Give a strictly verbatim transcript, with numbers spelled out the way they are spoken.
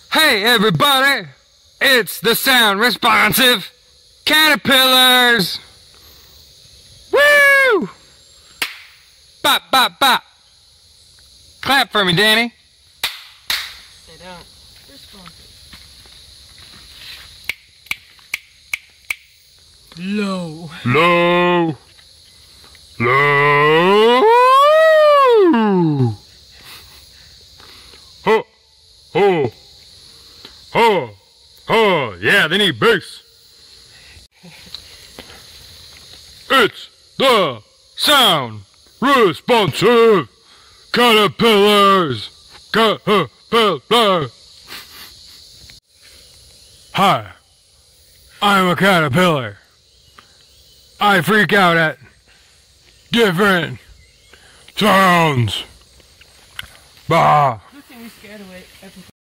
Hey everybody, it's the sound responsive caterpillars. Woo! Bop, bop, bop. Clap for me, Danny. They don't. Responsive. Low. Low. Low. Ho, ho, ho, ho. Yeah, they need bass. It's the sound responsive caterpillars. Caterpillar. Hi, I'm a caterpillar. I freak out at different sounds. Bah. Good thing we scared away everything.